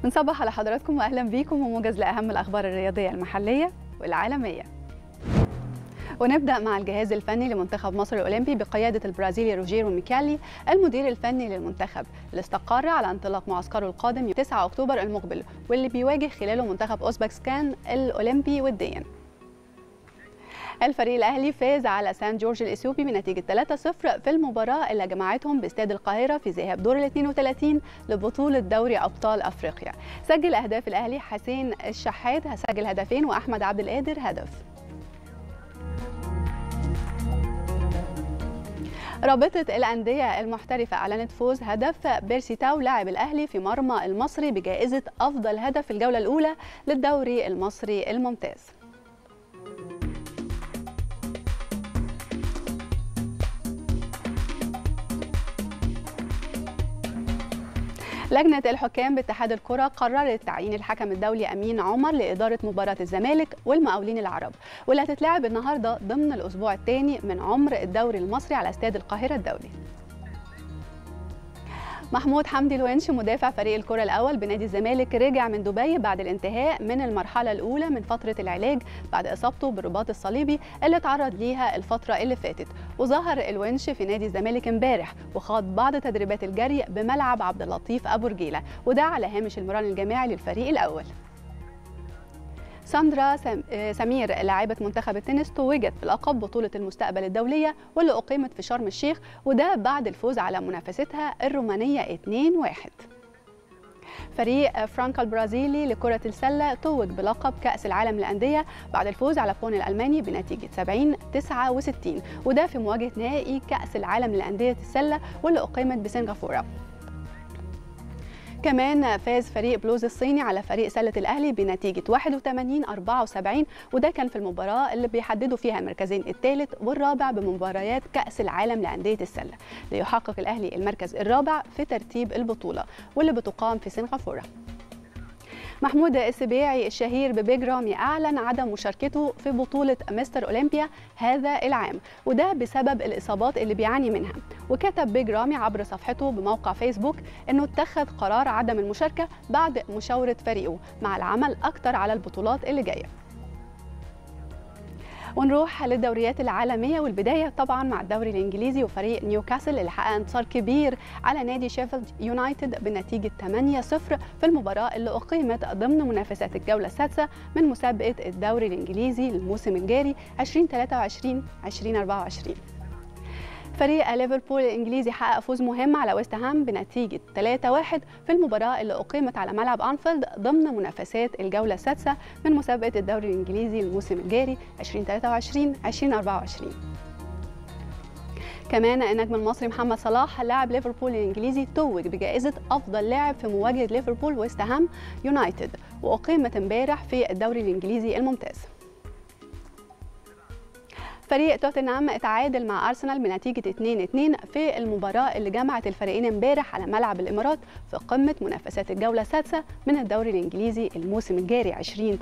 بنصبح على حضراتكم واهلا بيكم وموجز لاهم الاخبار الرياضيه المحليه والعالميه. ونبدا مع الجهاز الفني لمنتخب مصر الاولمبي بقياده البرازيلي روجيرو ميكالي المدير الفني للمنتخب اللي استقر على انطلاق معسكره القادم يوم 9 اكتوبر المقبل واللي بيواجه خلاله منتخب اوزبكستان الاولمبي وديا. الفريق الاهلي فاز على سان جورج الاثيوبي بنتيجه 3-0 في المباراه اللي جمعتهم باستاد القاهره في ذهاب دور ال 32 لبطوله دوري ابطال افريقيا. سجل اهداف الاهلي حسين الشحات سجل هدفين واحمد عبد القادر هدف. رابطة الأندية المحترفة أعلنت فوز هدف بيرسي تاو لاعب الأهلي في مرمى المصري بجائزة أفضل هدف في الجولة الأولى للدوري المصري الممتاز. لجنة الحكام باتحاد الكرة قررت تعيين الحكم الدولي أمين عمر لإدارة مباراة الزمالك والمقاولين العرب واللي هتتلعب النهارده ضمن الأسبوع الثاني من عمر الدوري المصري على استاد القاهرة الدولي. محمود حمدي الونش مدافع فريق الكرة الأول بنادي الزمالك رجع من دبي بعد الانتهاء من المرحلة الأولى من فترة العلاج بعد إصابته بالرباط الصليبي اللي اتعرض ليها الفترة اللي فاتت. وظهر الونش في نادي الزمالك امبارح وخاض بعض تدريبات الجري بملعب عبد اللطيف أبو رجيلة وده على هامش المران الجماعي للفريق الأول. ساندرا سمير لاعبة منتخب التنس توجت بلقب بطولة المستقبل الدولية واللي أقيمت في شرم الشيخ وده بعد الفوز على منافستها الرومانية 2-1. فريق فرانكا البرازيلي لكرة السلة توج بلقب كأس العالم للأندية بعد الفوز على بون الألماني بنتيجة 70-69 وده في مواجهة نهائي كأس العالم للأندية السلة واللي أقيمت بسنغافورة. كمان فاز فريق بلوز الصيني على فريق سلة الأهلي بنتيجة 81-74 وده كان في المباراة اللي بيحددوا فيها المركزين الثالث والرابع بمباريات كأس العالم لأندية السلة ليحقق الأهلي المركز الرابع في ترتيب البطولة واللي بتقام في سنغافورة. محمود السبيعي الشهير ببيج رامي أعلن عدم مشاركته في بطولة مستر أولمبيا هذا العام وده بسبب الإصابات اللي بيعاني منها. وكتب بيج رامي عبر صفحته بموقع فيسبوك أنه اتخذ قرار عدم المشاركة بعد مشاورة فريقه مع العمل أكتر على البطولات اللي جاية. ونروح للدوريات العالمية والبداية طبعا مع الدوري الإنجليزي وفريق نيوكاسل اللي حقق انتصار كبير على نادي شيفيلد يونايتد بنتيجة 8-0 في المباراة اللي أقيمت ضمن منافسات الجولة السادسة من مسابقة الدوري الإنجليزي للموسم الجاري 2023-2024. فريق ليفربول الإنجليزي حقق فوز مهم على ويست هام بنتيجة 3-1 في المباراة اللي أقيمت على ملعب أنفيلد ضمن منافسات الجولة السادسة من مسابقة الدوري الإنجليزي للموسم الجاري 2023-2024. كمان النجم المصري محمد صلاح لاعب ليفربول الإنجليزي توج بجائزة أفضل لاعب في مواجهة ليفربول ويست هام يونايتد وأقيمت امبارح في الدوري الإنجليزي الممتاز. فريق توتنهام اتعادل مع أرسنال بنتيجة 2-2 في المباراة اللي جمعت الفريقين امبارح على ملعب الإمارات في قمة منافسات الجولة السادسة من الدوري الإنجليزي الموسم الجاري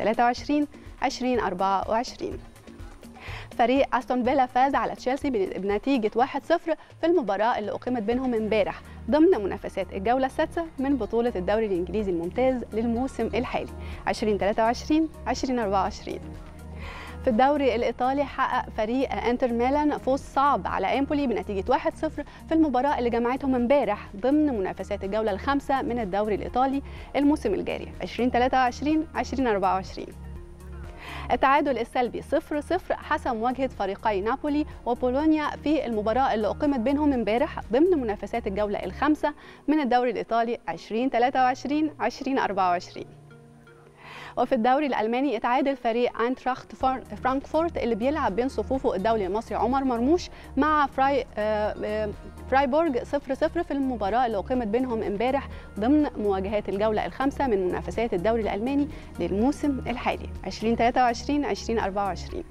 2023-2024. فريق أستون فيلا فاز على تشيلسي بنتيجة 1-0 في المباراة اللي أقيمت بينهم امبارح ضمن منافسات الجولة السادسة من بطولة الدوري الإنجليزي الممتاز للموسم الحالي 2023-2024. في الدوري الإيطالي حقق فريق انتر ميلان فوز صعب على امبولي بنتيجة 1-0 في المباراة اللي جمعتهم امبارح ضمن منافسات الجولة الخامسة من الدوري الإيطالي الموسم الجاري 2023-2024. التعادل السلبي 0-0 حسم مواجهة فريقي نابولي وبولونيا في المباراة اللي أقيمت بينهم امبارح ضمن منافسات الجولة الخامسة من الدوري الإيطالي 2023-2024. وفي الدوري الألماني اتعادل فريق اينتراخت فرانكفورت اللي بيلعب بين صفوفه الدولي المصري عمر مرموش مع فرايبورغ 0-0 في المباراة اللي أقيمت بينهم امبارح ضمن مواجهات الجولة الخامسة من منافسات الدوري الألماني للموسم الحالي 2023-2024.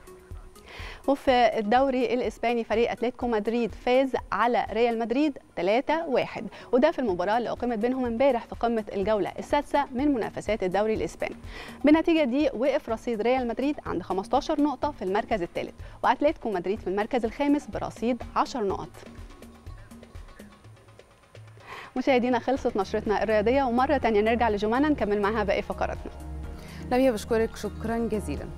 وفي الدوري الإسباني فريق أتلتيكو مدريد فاز على ريال مدريد 3-1 وده في المباراة اللي أقيمت بينهم امبارح في قمة الجولة السادسة من منافسات الدوري الإسباني. بالنتيجة دي وقف رصيد ريال مدريد عند 15 نقطة في المركز الثالث وأتلتيكو مدريد في المركز الخامس برصيد 10 نقط. مشاهدينا خلصت نشرتنا الرياضيه، ومره ثانيه نرجع لجمانه نكمل معها باقي فقراتنا. لميا بشكرك شكرا جزيلا.